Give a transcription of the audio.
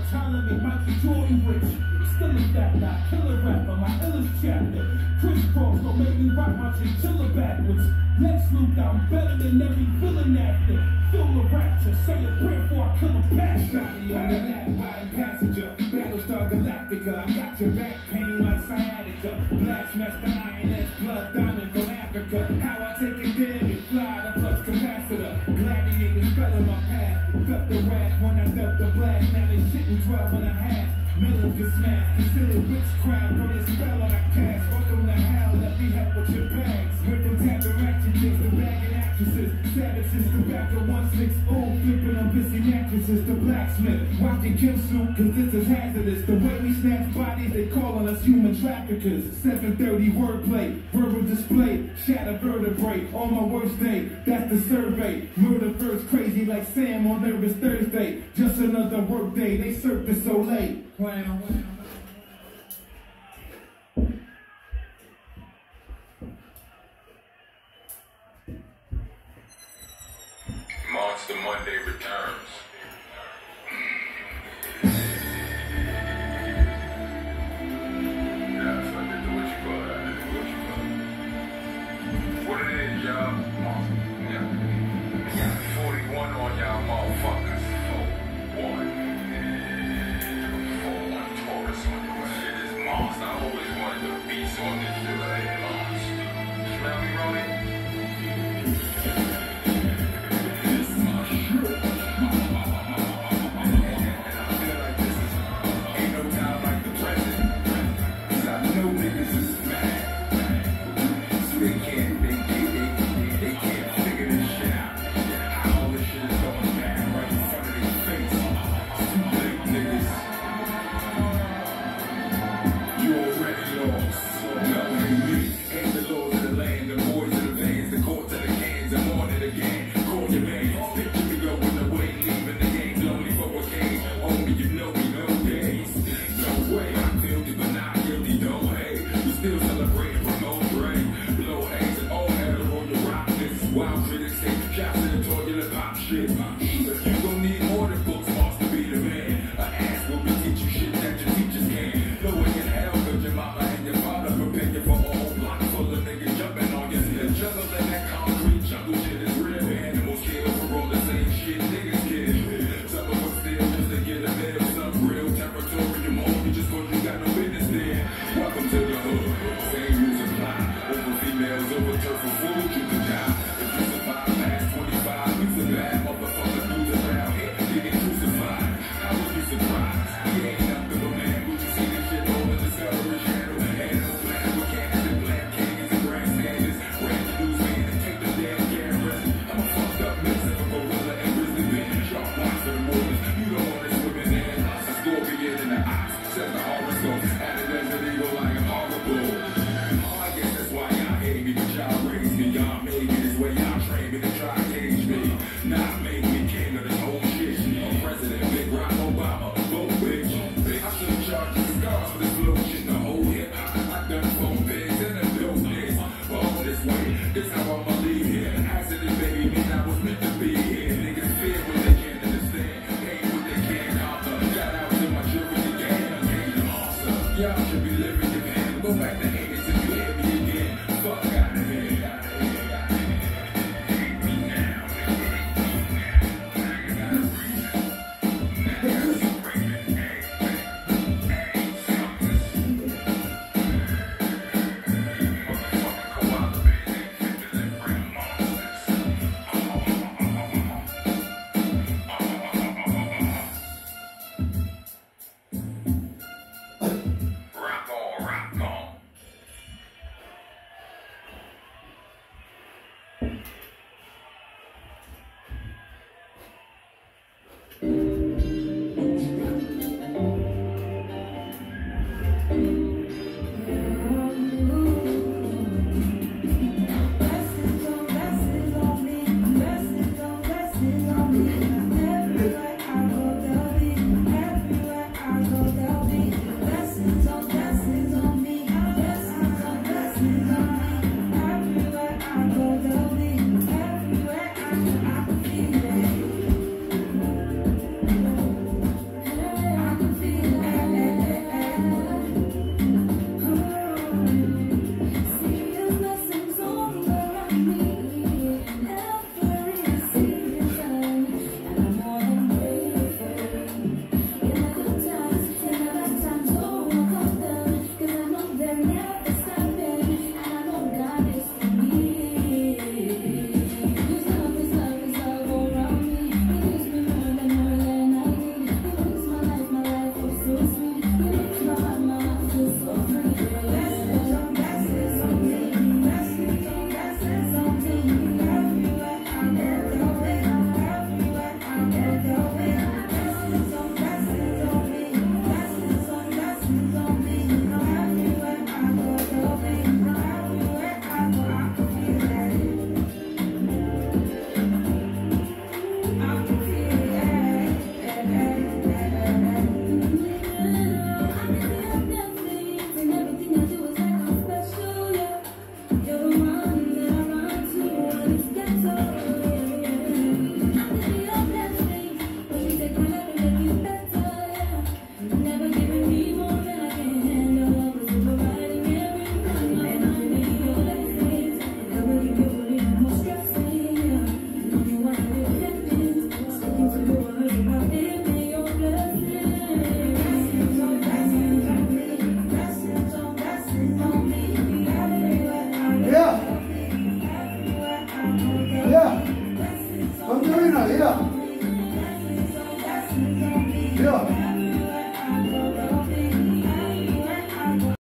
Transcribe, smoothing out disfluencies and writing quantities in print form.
Trying to make Mikey Jordan rich. Still a fat now, killer rapper, my illest chapter. Crisscross don't make me rock my chinchilla backwards. Lex Luke, I'm better than every villain actor. Feel the rapture, say a prayer before I kill a pastor. On the lap, riding passenger, Battlestar Galactica. I got your back pain like sciatica. Blast master INS, blood diamond from Africa. How I take it there and fly the flux capacitor. Gladiator spelling my path. Felt the wrath when I felt the blast. Now they shitting 12 and a half. Millions get smashed. Considered witchcraft from the spell on a cast. Welcome to hell, let me help with your bags. With them tateraction chicks, the bagging actresses. Savages, tobacco 160. Flipping on busy mattresses. The blacksmith, watching Kim Soup, cause this is hazardous. The way we snatch bodies, they calling us human traffickers. 7:30 wordplay, verbal display, shatter vertebrae. On my worst day, that's the survey. Murder first crazy like Sam on Nervous Thursday. Just another work day, they surface so late. Wow. Monster Monday returns. What it is, y'all? Yeah. 41 on y'all motherfuckers. 41 Taurus on your ass. Shit is monster. I always wanted the beast on this shit right here, monster. Smell me, Rolling? Y'all should be living your hand. Go back to